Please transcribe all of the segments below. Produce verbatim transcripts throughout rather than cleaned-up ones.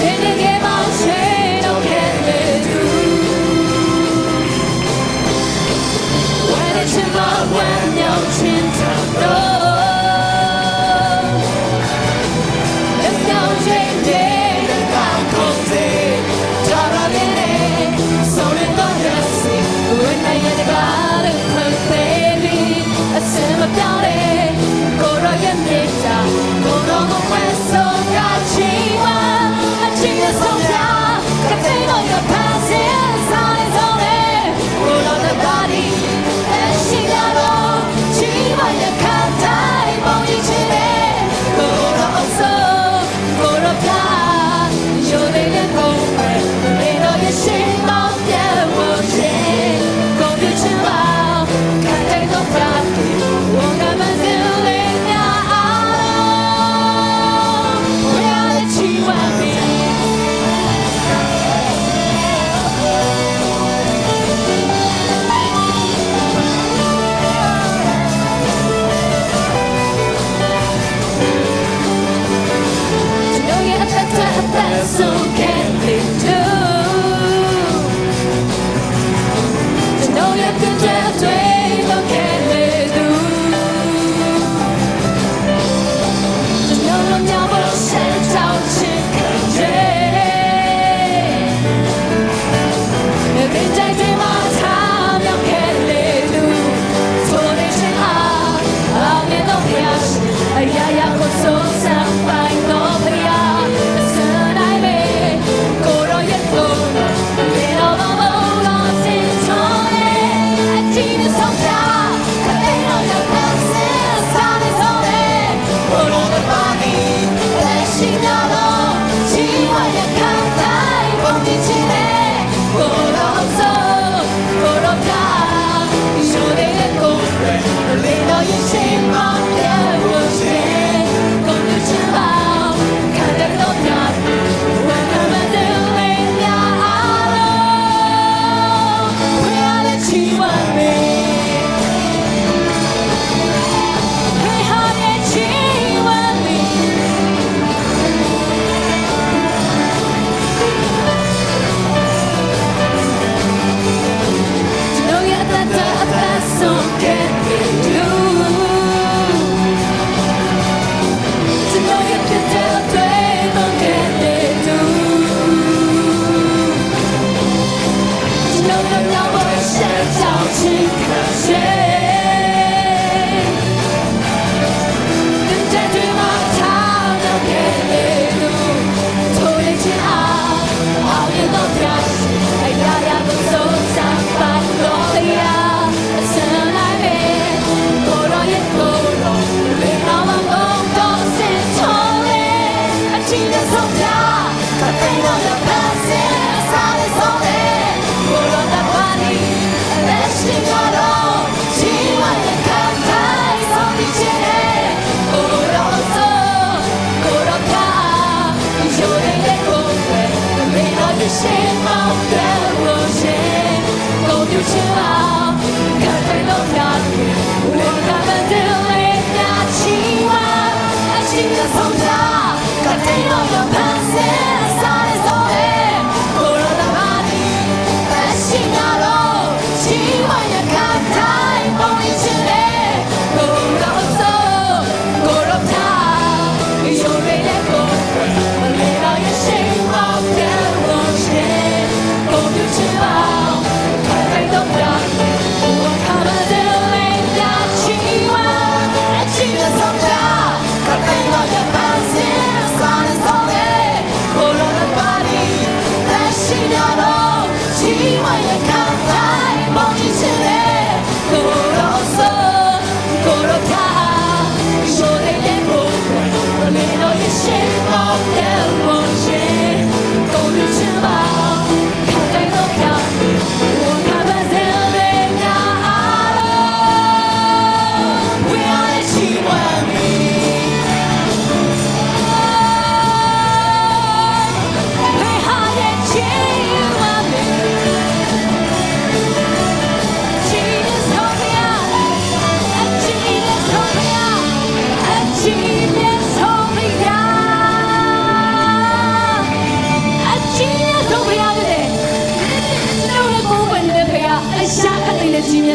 我看不见。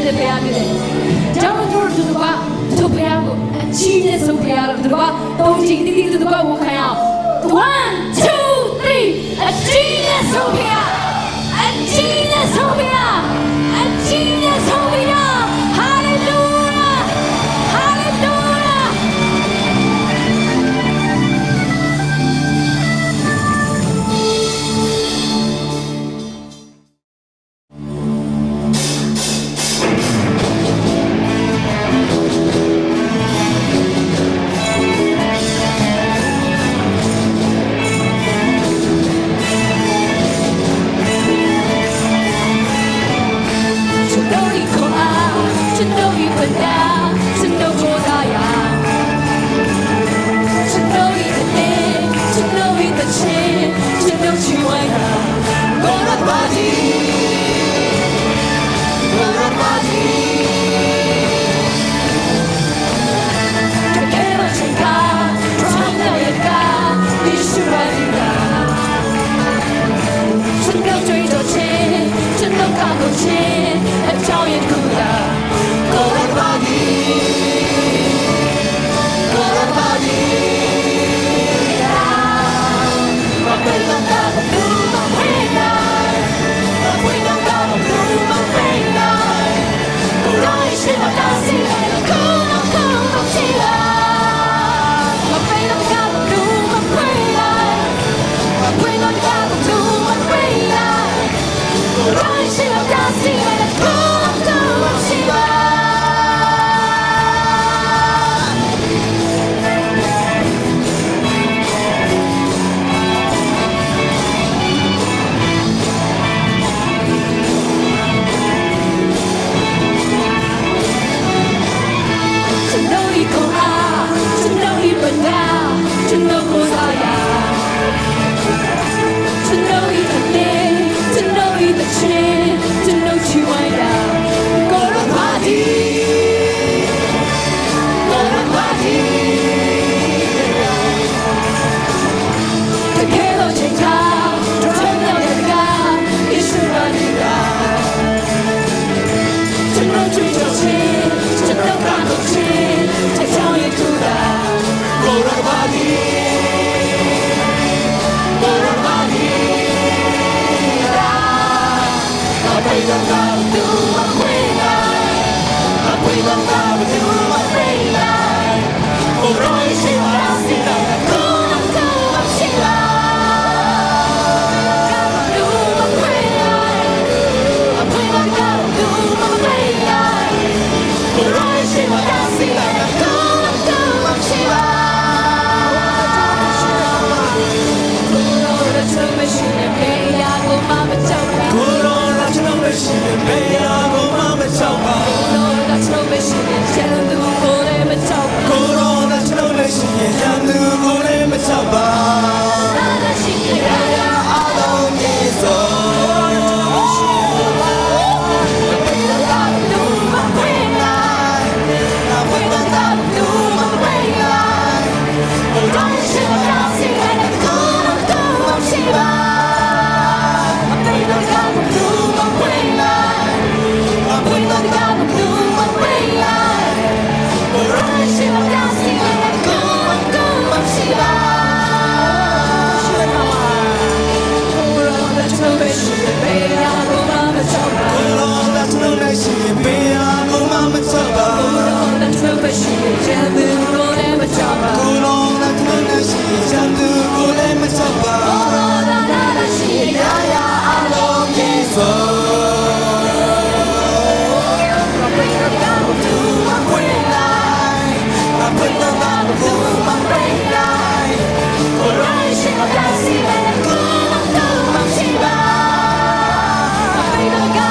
တဲ့ဘုရားဖြစ်တယ်။ကြောင့်တို့တို့ကတို့ဘုရားကိုအကြီးနဲ့ဆုံးဘုရားတို့ကတုံးကြီးတိတိတို့ကဝန်ခံရအောင် one two three အကြီးနဲ့ဆုံးဘုရားအကြီးနဲ့ဆုံးဘုရားအကြီးနဲ့ဆုံးဘုရား hallelujah hallelujah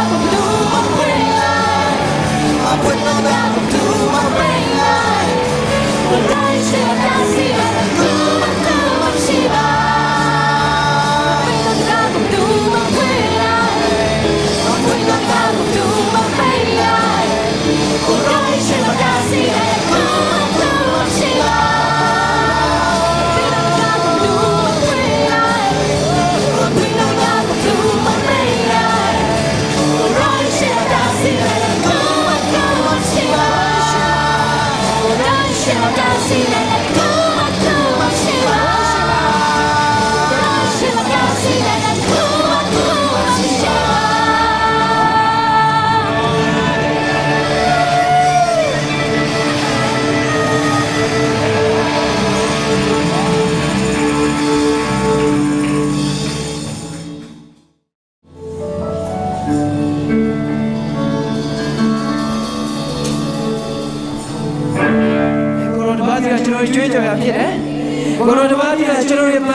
我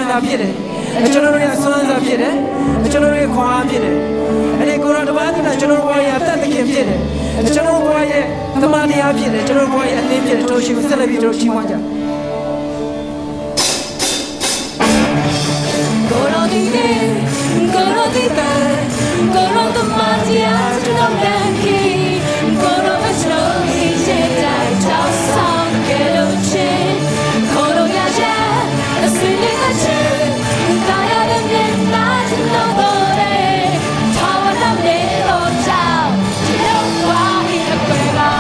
တာဖြစ်တယ်ကျွန်တော်တို့ရဲ့စွမ်းစားဖြစ်တယ်ကျွန်တော်တို့ရဲ့ခွန်အားဖြစ်တယ်အဲ့ဒီကိုယ်တော်တပါးတည်းကျွန်တော်တို့ဘဝရဲ့အသက်သခင်ဖြစ်တယ်ကျွန်တော်တို့ဘဝရဲ့သမာတရားဖြစ်တယ်ကျွန်တော်တို့ဘဝရဲ့အသင်းဖြစ်တယ်တို့ရှိကိုဆက်လက်ပြီးတို့ချီးမွမ်းကြကိုယ်တော်ဒီနေ့ကိုယ်တော်ဒီတဲ့ကိုယ်တော်သမာတရားကျွန်တော်လည်းကိုယ်တော်မဆုံးရေးတဲ့တောင်းဆောင်ကြလို့ချင်းကိုယ်တော်ရရဲ့အစင်းလေးနဲ့ချင်းကာယရဲ့မျက်နှာကျွန်တော်တို့ရဲ့ထာဝရမြေတော်ကြောင့်ကျွန်တော်ဝါဟိအကွယ်ပါ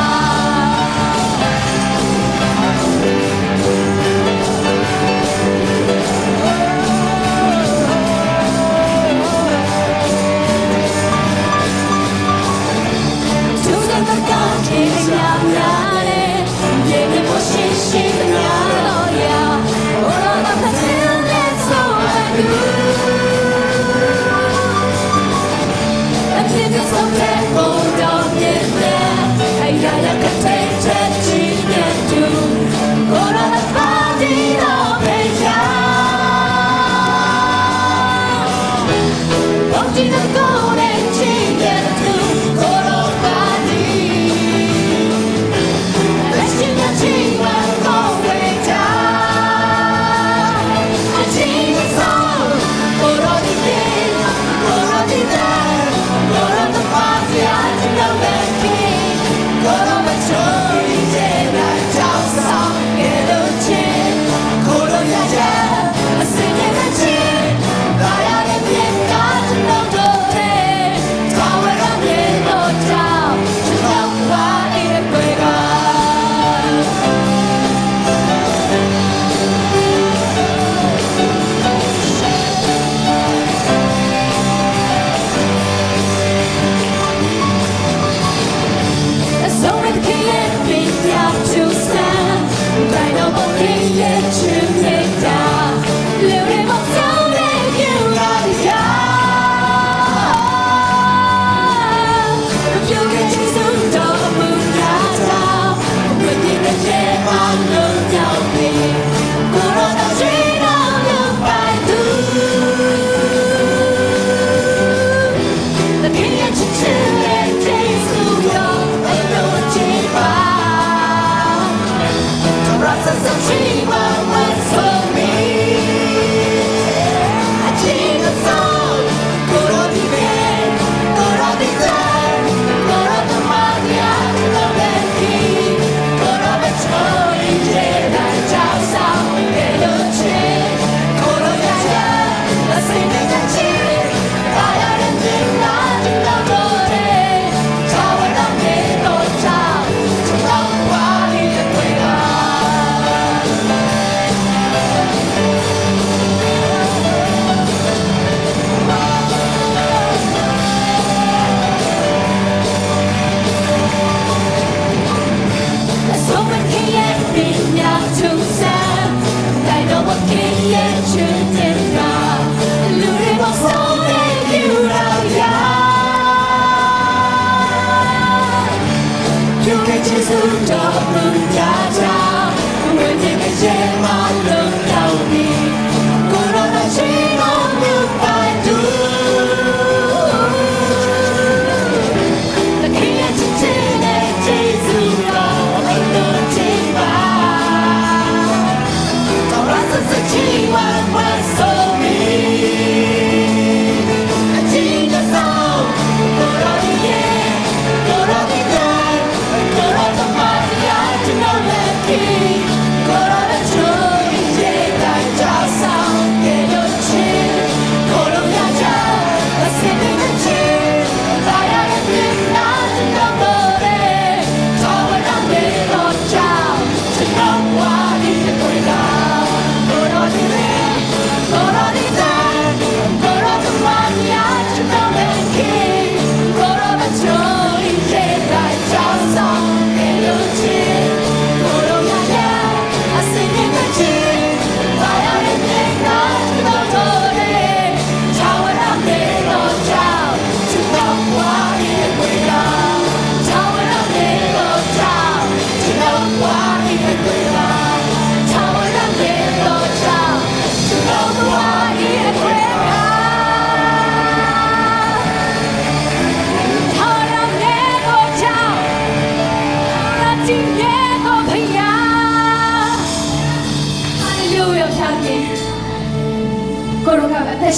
က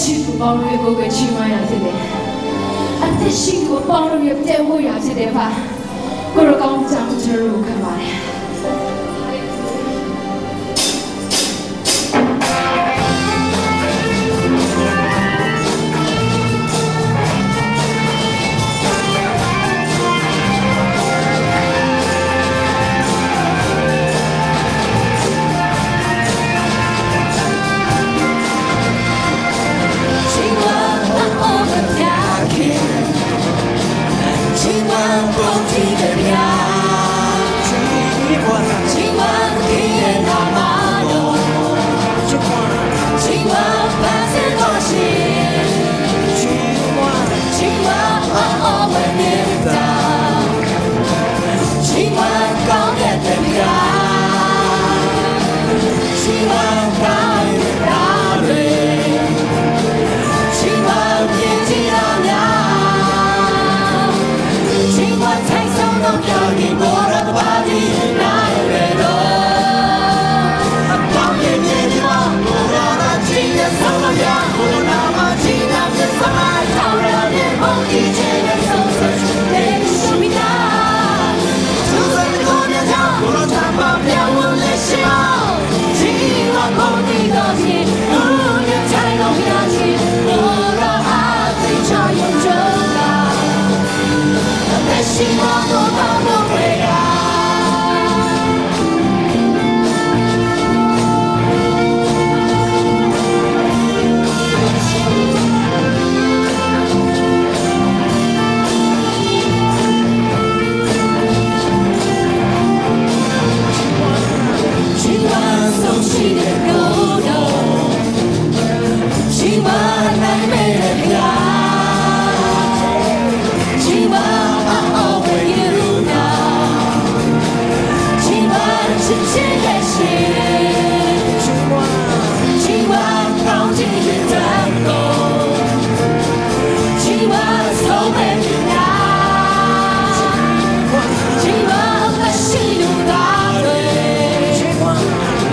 ရှိသူပေါင်းလို့ကိုယ်ကိုချီးမွမ်းရဖြစ်တယ်အသက်ရှိသူပေါင်းလို့ပြည့်ဝရဖြစ်တယ်ပါကိုယ်ကောင်းကြောင်းကျွန်တော်ခံပါတယ်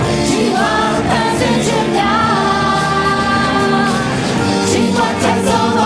Take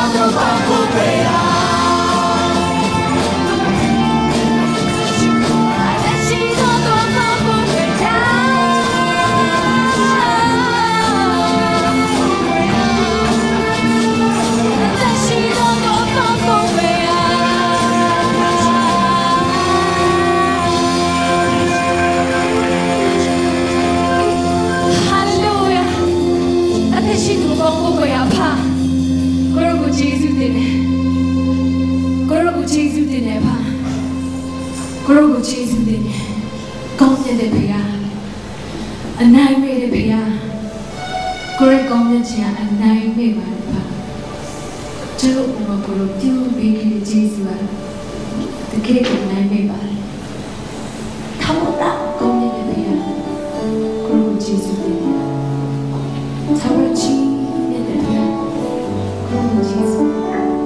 Grogu Jesus did it. Come to the Pia. And I made a Pia. Great Gomnatia and I made my Pa. Two Mokuru, two big Jesus. The cake and I made by. Come on now, come to the Pia. Grogu Jesus did it. Tarachi in the Pia. Grogu Jesus.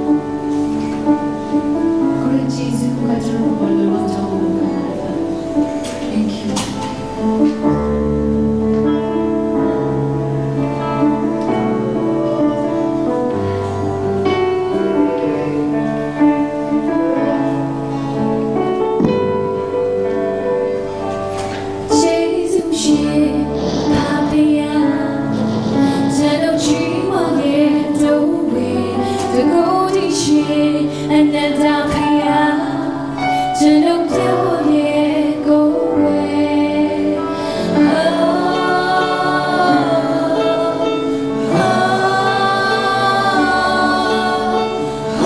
Great Jesus, got your own. Thank you. And then down here to look down here, go away. Oh, oh, oh,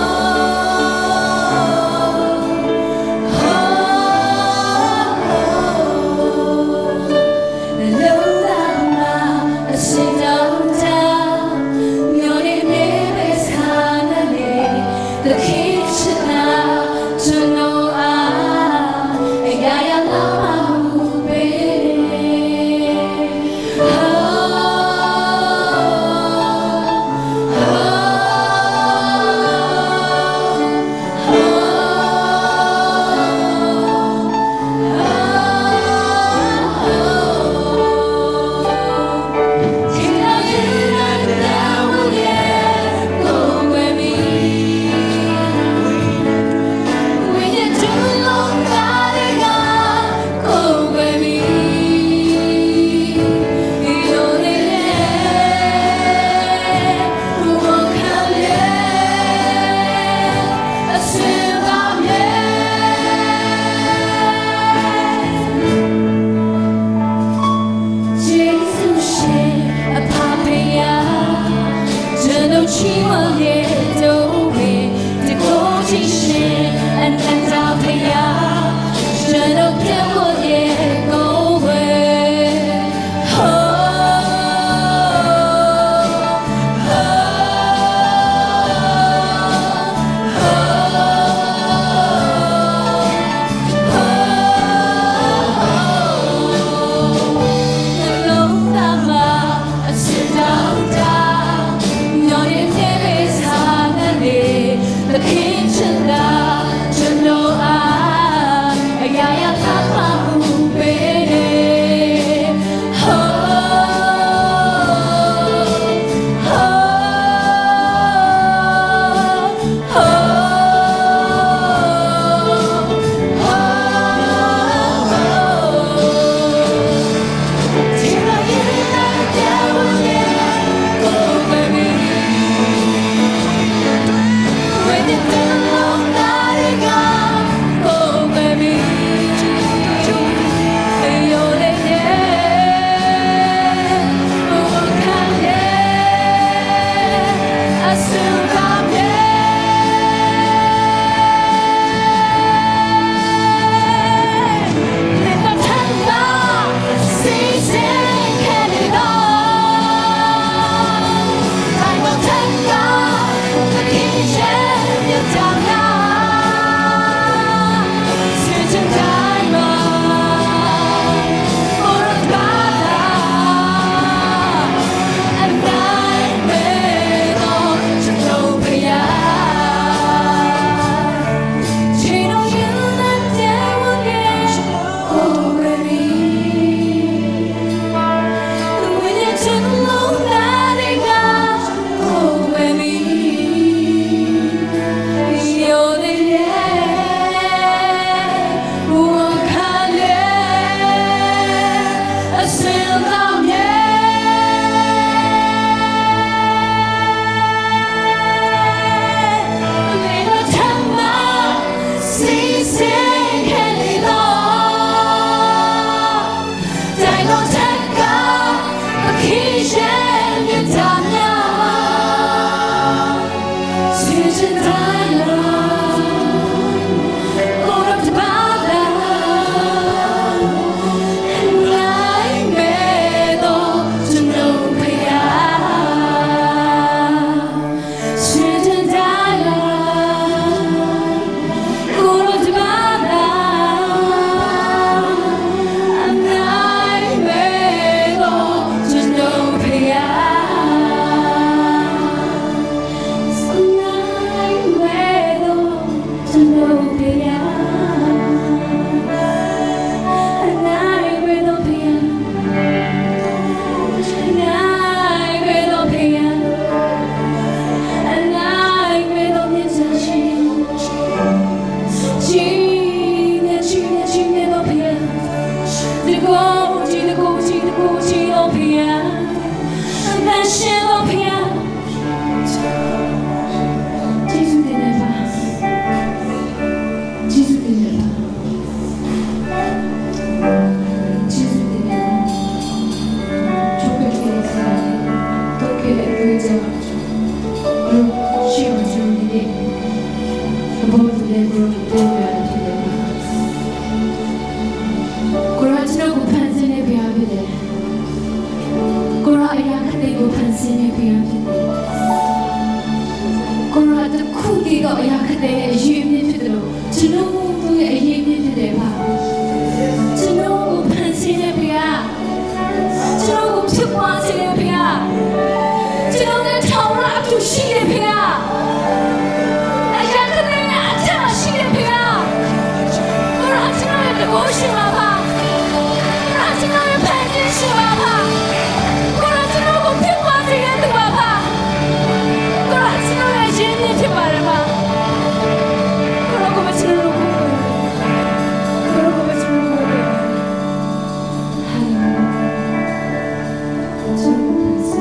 oh, oh. Low down, I sit down, down. Your name is Hannah. The kitchen now to know I got your love, baby. Oh, oh, and I may not know. တော့အရာခက်တဲ့အရေးအမြင့်ဖြစ်တယ်လို့ကျွန်တော်တို့ရဲ့အရေးအမြင့်ဖြစ်တယ်ပါကျွန်တော်ကိုဖန်ဆင်းတဲ့ဘုရားကျွန်တော်ကိုဖြစ်ပွားစေတဲ့ဘုရားကျွန်တော်နဲ့ထောင်ရအတူရှိတဲ့ဘုရားအရာခက်တဲ့အထက်မှာရှိတဲ့ဘုရားကိုရကျွန်တော်ရဲ့တကုရှိပါပါကိုရကျွန်တော်ရဲ့ဖန်ဆင်းရှိပါပါကိုရကျွန်တော်ကိုဖြစ်ပွားစေတဲ့သူပါပါကိုရကျွန်တော်ရဲ့ရင်းနှီးဖြစ်ပါတယ်ပါကိုရကိုမချင်လို့ကိုကိုရကိုမချင်လို့ကိုဟာကျွန်တော်စီ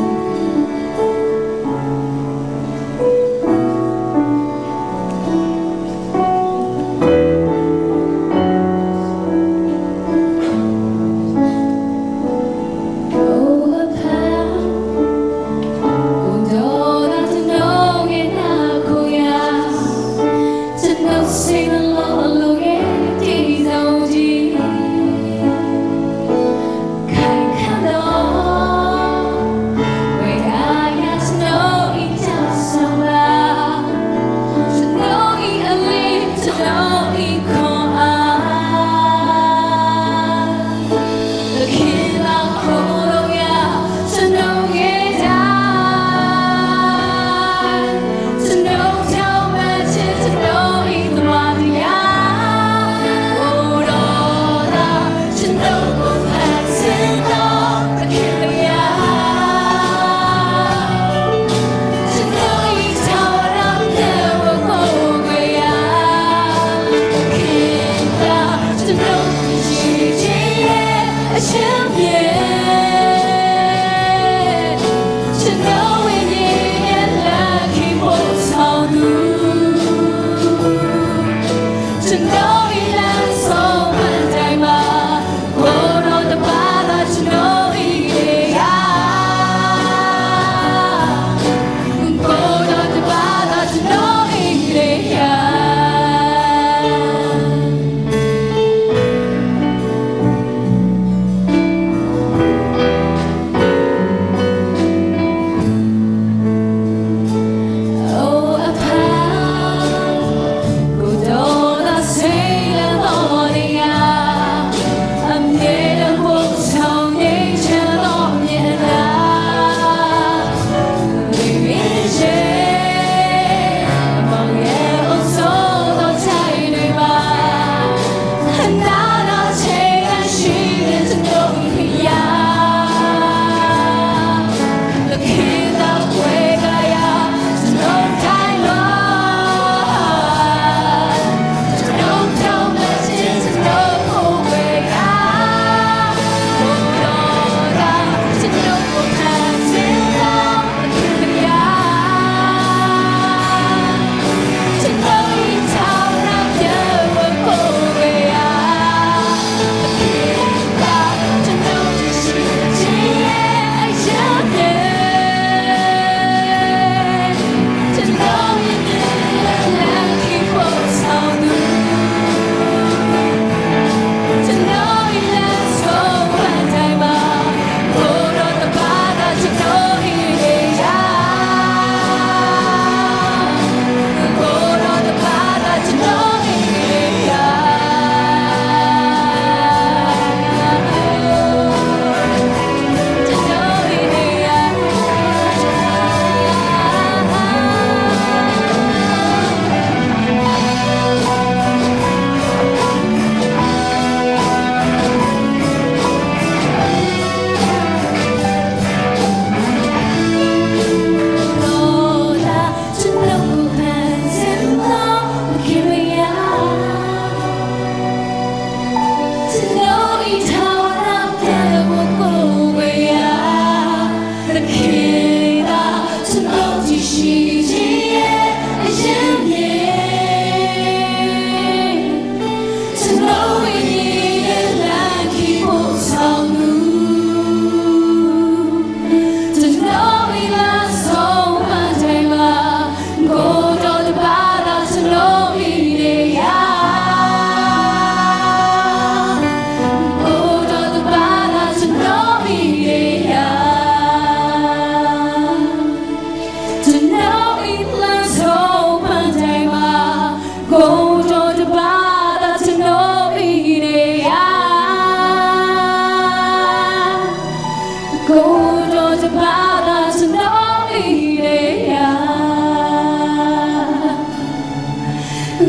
to know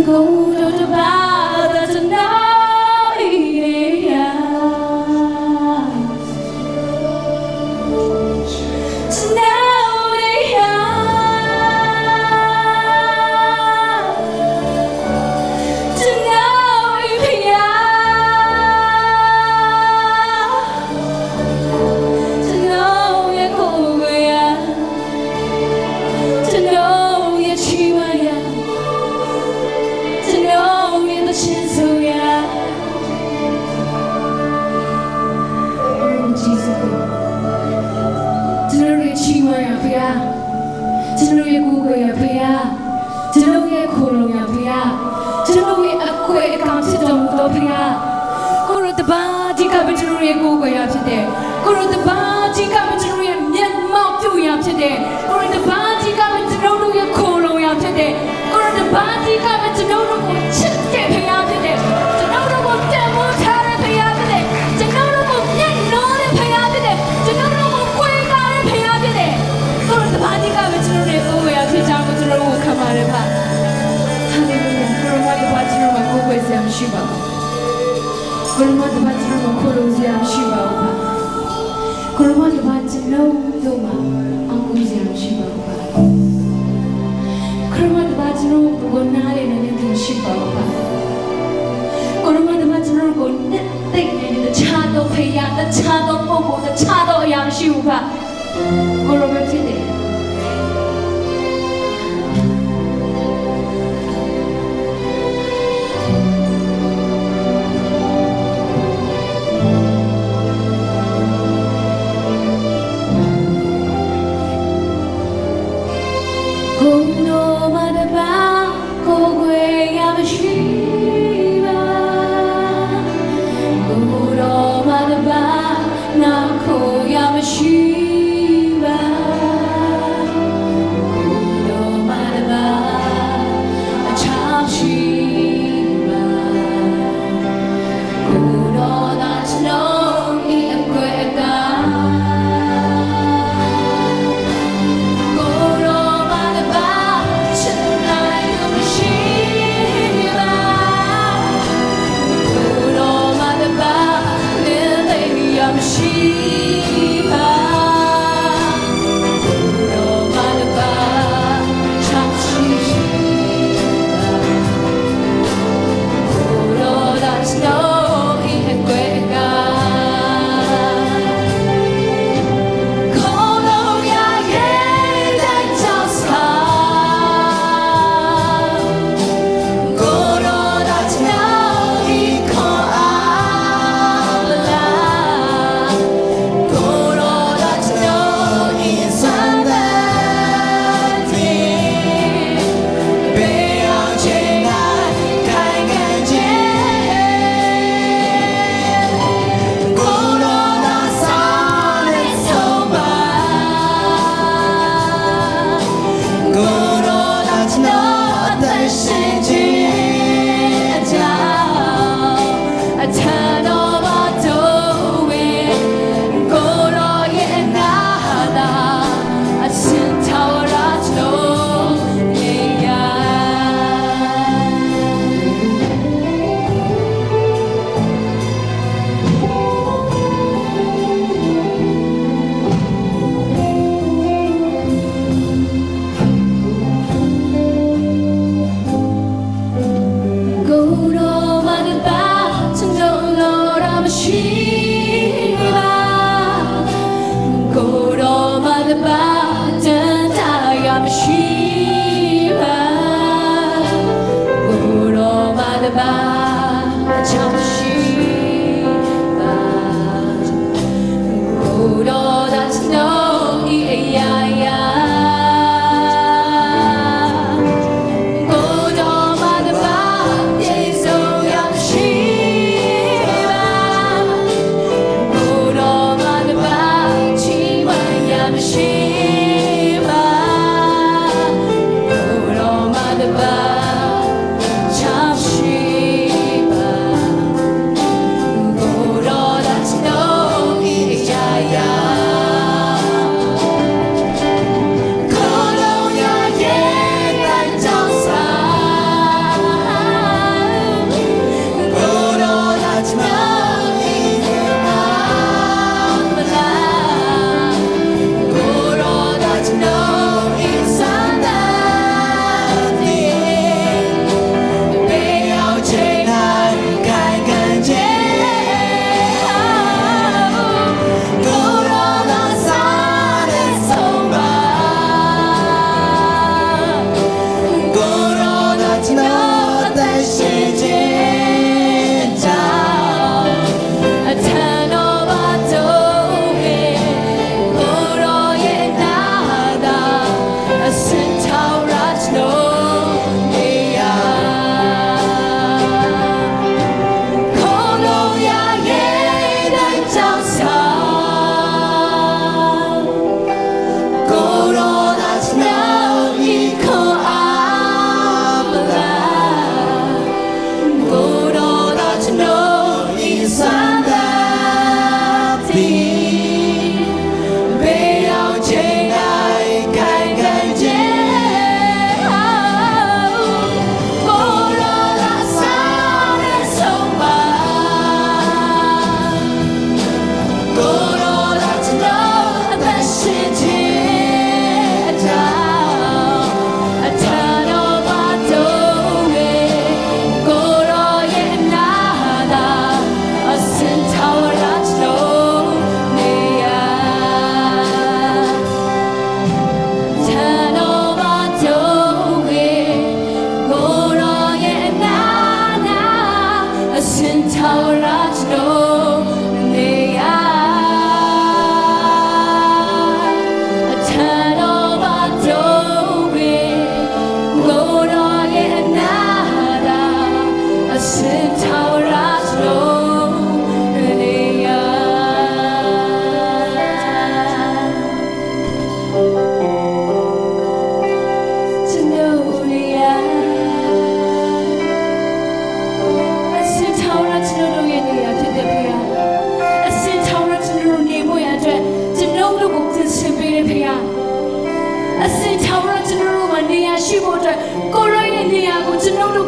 go to the bar tonight.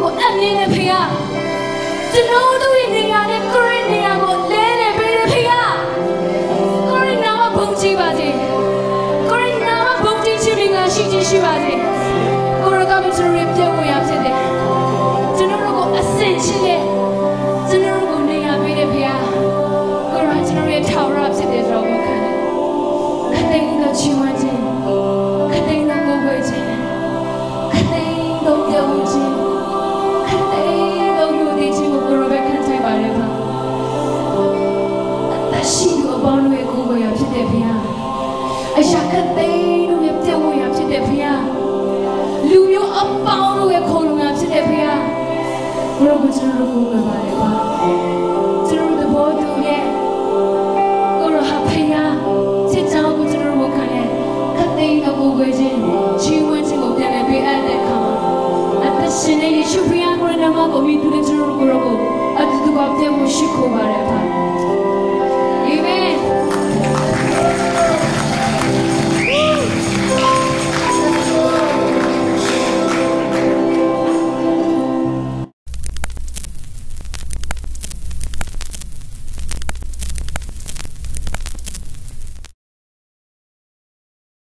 အမြင်နဲ့ဖေဟာကျွန်တော်တို့ရဲ့နေရာနဲ့ကိုရီနေရာကိုလဲနေပေးတယ်ဖေဟာကိုရီနာမဘုံကြည့်ပါစေကိုရီနာမဘုံကြည့်ချင်ပြီးငါရှိချင်ရှိပါစေကိုရကမကျွန်တော်ရဲ့ပြည့်ဝရဖြစ်တယ်ကျွန်တော်တို့ကိုအစင်ချင်းနဲ့ကျွန်တော်တို့ကိုနေရာပေးတယ်ဖေဟာကိုရကျွန်တော်ရဲ့ထောက်ရဖြစ်တယ်ဆိုတော့ဝန်ခံတယ်ခတိန်တော့ချီးမွမ်းခြင်းခတိန်တော့ကိုယ်ကိုယ်ခြင်းခတိန်တော့ပြောင်းခြင်းခတိန်တော့ယူသည်ခြင်းကိုကိုရပဲခံထိုင်ပါလေပါအသက်ရှိသူအပေါင်းတို့ရဲ့ကိုယ်ကိုယ်ရဖြစ်တယ်ဖေဟာအရာခတိန်တို့ရဲ့ပြည့်ဝရဖြစ်တယ်ဖေဟာလူမျိုးအပေါင်းတို့ရဲ့ခုံလုံရဖြစ်တယ်ဖေဟာဘုရားကိုကျွန်တော်တို့ကိုယ်ပါလေပါကျွန်တော်တို့ဘောတူရဲ့ကိုရဟာဖေဟာစစ်ကြောင်းကိုကျွန်တော်တို့ခံရဲ့ခတိန်တော့ကိုယ်ကိုယ်ခြင်းချီးမွမ်းခြင်းကိုပြန်လည်ပေးအပ်တဲ့အခါမှာအသက်ရှင်တဲ့ယေရှုဖေဟာကိုရနာမကိုမြည်သူတဲ့ကျွန်တော်တို့ကိုအတူတူကပြည့်ဝရှိခိုးပါလေပါ